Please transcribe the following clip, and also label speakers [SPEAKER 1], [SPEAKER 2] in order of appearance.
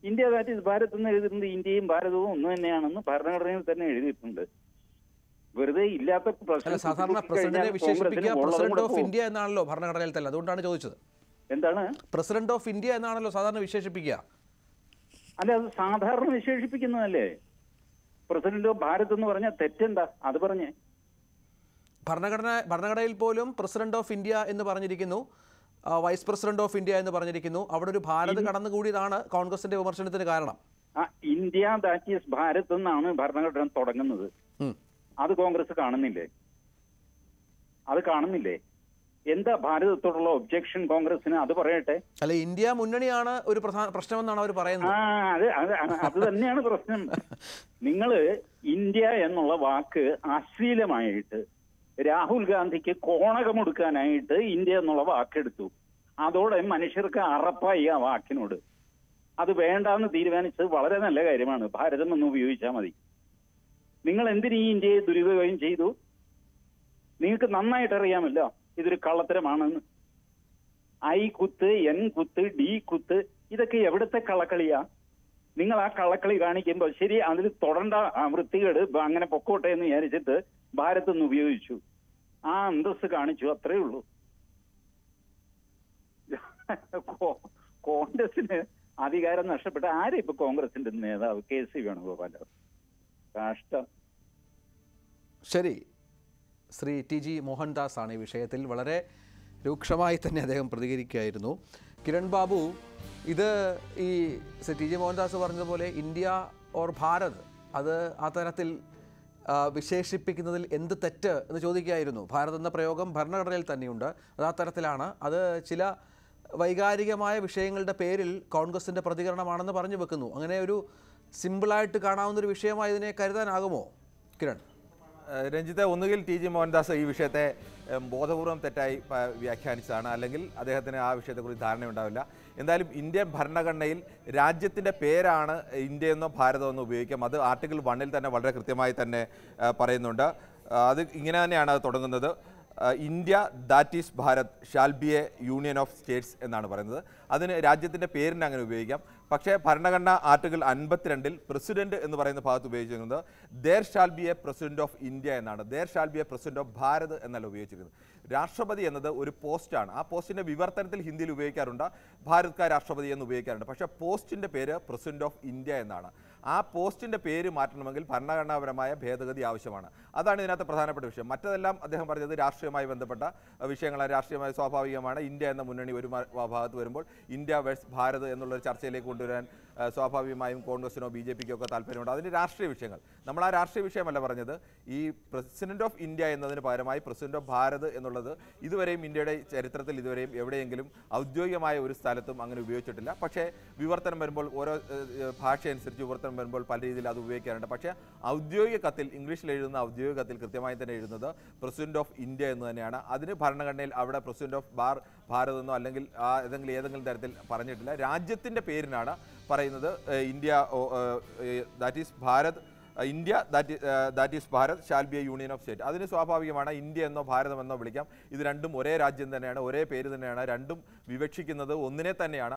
[SPEAKER 1] India that is Bharat എന്ന് എഴുതിയിട്ടുണ്ട്. ഇന്ത്യയും ഭാരതവും ഒന്ന് തന്നെയാണെന്ന് ഭരണഘടനയിൽ തന്നെ എഴുതിയിട്ടുണ്ട്. വെറുതെ ഇല്ലാത്ത
[SPEAKER 2] സാധാരണ പ്രസിഡന്റിനെ വിശേഷിപ്പിക്കുക പ്രസിഡന്റ് ഓഫ് ഇന്ത്യ എന്നാണല്ലോ ഭരണഘടനയിൽ തന്നെ. അതുകൊണ്ടാണ് ചോദിച്ചത്.
[SPEAKER 1] എന്താണ്
[SPEAKER 2] പ്രസിഡന്റ് ഓഫ് ഇന്ത്യ എന്നാണല്ലോ സാധാരണ വിശേഷിപ്പിക്കുക?
[SPEAKER 1] അല്ല, അത് സാധാരണ വിശേഷിപ്പിക്കുന്നതല്ലേ. പ്രസിഡന്റ് ഓഫ് ഭാരത് എന്ന് പറഞ്ഞാൽ തെറ്റെന്താ? അത് പറഞ്ഞേ.
[SPEAKER 2] ഭരണഘടനയിൽ പോലും പ്രസിഡന്റ് ഓഫ് ഇന്ത്യ എന്ന് പറഞ്ഞിരിക്കുന്നു, വൈസ് പ്രസിഡന്റ് ഓഫ് ഇന്ത്യ എന്ന് പറഞ്ഞിരിക്കുന്നു. അവിടെ ഒരു ഭാരത് കടന്നുകൂടിയതാണ് കോൺഗ്രസിന്റെ വിമർശനത്തിന് കാരണം.
[SPEAKER 1] ഇന്ത്യ ദാറ്റ് ഈസ് ഭാരത് എന്നാണ് ഭരണഘടന തുടങ്ങുന്നത്. അത് കോൺഗ്രസ് കാണുന്നില്ലേ? അത് കാണുന്നില്ലേ? എന്താ ഭാരതത്തോടുള്ള ഒബ്ജക്ഷൻ കോൺഗ്രസിന്? അത് പറയട്ടെ.
[SPEAKER 2] അല്ല, ഇന്ത്യ മുന്നണിയാണ് ഒരു പ്രധാന പ്രശ്നമെന്നാണ് അവർ പറയുന്നത്.
[SPEAKER 1] അത് തന്നെയാണ് പ്രശ്നം. നിങ്ങള് ഇന്ത്യ എന്നുള്ള വാക്ക് അശ്ലീലമായിട്ട് രാഹുൽ ഗാന്ധിക്ക് കോണകമൊടുക്കാനായിട്ട് ഇന്ത്യ എന്നുള്ള വാക്കെടുത്തു. അതോടെ മനുഷ്യർക്ക് അറപ്പായി ആ വാക്കിനോട്. അത് വേണ്ടാന്ന് തീരുമാനിച്ചത് വളരെ നല്ല കാര്യമാണ്. ഭാരതം എന്ന് ഉപയോഗിച്ചാൽ മതി. നിങ്ങൾ എന്തിനീ ഇന്ത്യയെ ദുരുപയോഗം ചെയ്തു? നിങ്ങൾക്ക് നന്നായിട്ട് അറിയാമല്ലോ ഇതൊരു കള്ളത്തരമാണെന്ന്. ഐ കുത്ത്, എൻ കുത്ത്, ഡി കുത്ത്, ഇതൊക്കെ എവിടുത്തെ കള്ളക്കളിയാ? നിങ്ങൾ ആ കള്ളക്കളി കാണിക്കുമ്പോൾ ശരി, അതിൽ തൊടണ്ട വൃത്തികേട് അങ്ങനെ പൊക്കോട്ടെ എന്ന് വിചാരിച്ചിട്ട് ഭാരത് എന്ന് ഉപയോഗിച്ചു. ആ അന്തസ് കാണിച്ചു, അത്രേ ഉള്ളൂ. കോൺഗ്രസിന് അധികാരം നഷ്ടപ്പെട്ട ആരും ഇപ്പൊ കോൺഗ്രസിന്റെ നേതാവ്? KC വേണുഗോപാലോ? കഷ്ടം.
[SPEAKER 2] ശരി, ശ്രീ TG മോഹൻദാസ് ആണ് ഈ വിഷയത്തിൽ വളരെ രൂക്ഷമായി തന്നെ അദ്ദേഹം പ്രതികരിക്കുകയായിരുന്നു. കിരൺ ബാബു, ഇത് ഈ TG മോഹൻദാസ് പറഞ്ഞതുപോലെ ഇന്ത്യ ഓർ ഭാരത്, അത് ആ തരത്തിൽ വിശേഷിപ്പിക്കുന്നതിൽ എന്ത് തെറ്റ് എന്ന് ചോദിക്കുകയായിരുന്നു. ഭാരത് എന്ന പ്രയോഗം ഭരണഘടനയിൽ തന്നെയുണ്ട്. അത് ആ തരത്തിലാണ്. അത് ചില വൈകാരികമായ വിഷയങ്ങളുടെ പേരിൽ കോൺഗ്രസിൻ്റെ പ്രതികരണമാണെന്ന് പറഞ്ഞു വെക്കുന്നു. അങ്ങനെ ഒരു സിമ്പിളായിട്ട് കാണാവുന്നൊരു വിഷയമായി ഇതിനെ കരുതാനാകുമോ കിരൺ?
[SPEAKER 3] രഞ്ജിത്ത്, ഒന്നുകിൽ TG മോഹൻദാസ് ഈ വിഷയത്തെ ബോധപൂർവം തെറ്റായി വ്യാഖ്യാനിച്ചതാണ്, അല്ലെങ്കിൽ അദ്ദേഹത്തിന് ആ വിഷയത്തെക്കുറിച്ച് ധാരണയുണ്ടാവില്ല. എന്തായാലും ഇന്ത്യൻ ഭരണഘടനയിൽ രാജ്യത്തിൻ്റെ പേരാണ് ഇന്ത്യയെന്നോ ഭാരതമെന്നോ ഉപയോഗിക്കാം. അത് ആർട്ടിക്കിൾ 1 തന്നെ വളരെ കൃത്യമായി തന്നെ പറയുന്നുണ്ട്. അത് ഇങ്ങനെ തന്നെയാണ് അത് തുടങ്ങുന്നത്. India that is Bharat shall be a union of states എന്നാണ് പറയുന്നത്. അതിന് രാജ്യത്തിൻ്റെ പേരിന് അങ്ങനെ ഉപയോഗിക്കാം. പക്ഷേ ഭരണഘടന ആർട്ടിക്കിൾ 52 പ്രസിഡന്റ് എന്ന് പറയുന്ന ഭാഗത്ത് ഉപയോഗിച്ചിരിക്കുന്നത് there shall be a president of India എന്നാണ്. There shall be a president of Bharat എന്നല്ല ഉപയോഗിച്ചിരിക്കുന്നത്. രാഷ്ട്രപതി എന്നത് ഒരു പോസ്റ്റാണ്. ആ പോസ്റ്റിൻ്റെ വിവർത്തനത്തിൽ ഹിന്ദിയിൽ ഉപയോഗിക്കാറുണ്ട്, ഭാരത് കാ രാഷ്ട്രപതി എന്ന് ഉപയോഗിക്കാറുണ്ട്. പക്ഷേ പോസ്റ്റിൻ്റെ പേര് പ്രസിഡന്റ് ഓഫ് ഇന്ത്യ എന്നാണ്. ആ പോസ്റ്റിൻ്റെ പേര് മാറ്റണമെങ്കിൽ ഭരണഘടനാപരമായ ഭേദഗതി ആവശ്യമാണ്. അതാണ് ഇതിനകത്ത് പ്രധാനപ്പെട്ട വിഷയം. മറ്റതെല്ലാം അദ്ദേഹം പറഞ്ഞത് രാഷ്ട്രീയമായി ബന്ധപ്പെട്ട വിഷയങ്ങളാണ്. രാഷ്ട്രീയമായി സ്വാഭാവികമാണ്. ഇന്ത്യ എന്ന മുന്നണി ഒരു ഭാഗത്ത് വരുമ്പോൾ ഇന്ത്യ വേഴ്സ് ഭാരത് എന്നുള്ളൊരു ചർച്ചയിലേക്ക് കൊണ്ടുവരാൻ സ്വാഭാവികമായും കോൺഗ്രസിനോ BJPക്കോ ഒക്കെ താല്പര്യമുണ്ട്. അതിൻ്റെ രാഷ്ട്രീയ വിഷയങ്ങൾ, നമ്മൾ ആ രാഷ്ട്രീയ വിഷയമല്ല പറഞ്ഞത്. ഈ പ്രസിഡന്റ് ഓഫ് ഇന്ത്യ എന്നതിന് പകരമായി പ്രസിഡന്റ് ഓഫ് ഭാരത് എന്നുള്ളത് ഇതുവരെയും ഇന്ത്യയുടെ ചരിത്രത്തിൽ ഇതുവരെയും എവിടെയെങ്കിലും ഔദ്യോഗികമായ ഒരു സ്ഥലത്തും അങ്ങനെ ഉപയോഗിച്ചിട്ടില്ല. പക്ഷേ വിവർത്തനം വരുമ്പോൾ ഓരോ ഭാഷയനുസരിച്ച് വിവർത്തനം വരുമ്പോൾ പല രീതിയിൽ അത് ഉപയോഗിക്കാറുണ്ട്. പക്ഷേ ഔദ്യോഗിക കത്തിൽ, ഇംഗ്ലീഷിൽ എഴുതുന്ന ഔദ്യോഗിക കത്തിൽ കൃത്യമായി തന്നെ എഴുതുന്നത് പ്രസിഡന്റ് ഓഫ് ഇന്ത്യ എന്ന് തന്നെയാണ്. അതിന് ഭരണഘടനയിൽ അവിടെ പ്രസിഡന്റ് ഓഫ് ഭാരത് എന്നോ അല്ലെങ്കിൽ ഏതെങ്കിലും തരത്തിൽ പറഞ്ഞിട്ടില്ല. രാജ്യത്തിൻ്റെ പേരിനാണ് പറയുന്നത്. India that is Bharat, India that is Bharat shall be a union of state. അതിന് സ്വാഭാവികമാണ് ഇന്ത്യ എന്നോ ഭാരതമെന്നോ വിളിക്കാം. ഇത് രണ്ടും ഒരേ രാജ്യം തന്നെയാണ്, ഒരേ പേര് തന്നെയാണ്. രണ്ടും വിവക്ഷിക്കുന്നത് ഒന്നിനെ തന്നെയാണ്.